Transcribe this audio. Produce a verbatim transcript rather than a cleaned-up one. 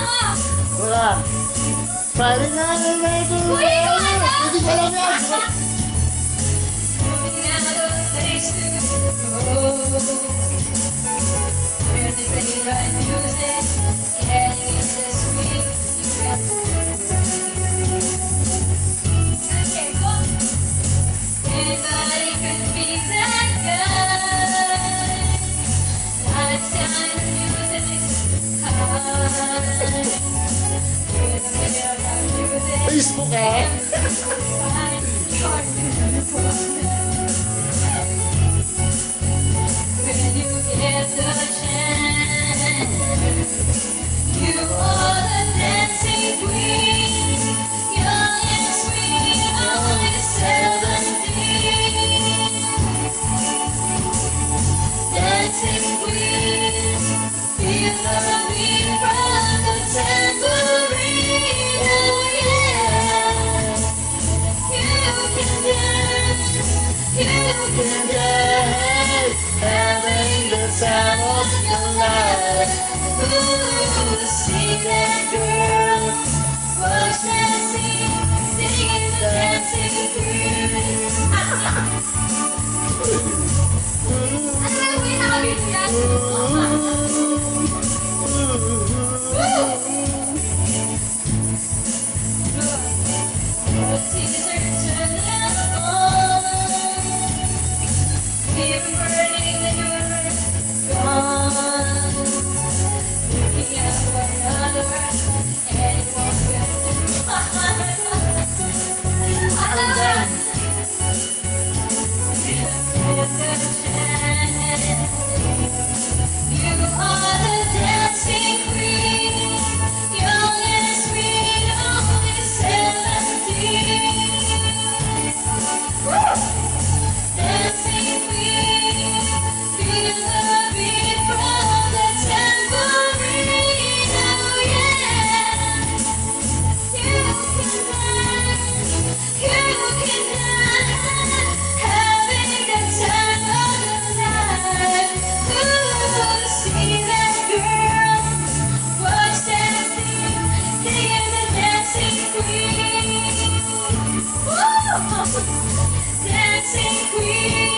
Wala. Pwede nga na natin. Kuya, ikaw nga ba? Hindi ko alam yan. Anybody could be that guy. Not time music's high. Facebook eh. When you get the chance, you are the dancing queen, young and sweet, only seventeen. Dancing queen, feel the beat from the tambourine. Oh yeah, you can dance, you can dance, having the time of your life. Ooh, see that girl, watch dancing, singing the dancing queen. Ano ba yung nakabit yan? Caesar turned them on. Fear burning that you were gone. Looking out for another, and it won't get you are the dancing queen, young and sweet, only seventeen. Dancing queen, feel the beat from the tambourine. Oh yeah, you can dance, you can dance, having the time of your life. Ooh, see that girl, watch dancing, hear the dancing queen. Woo! Dancing queen.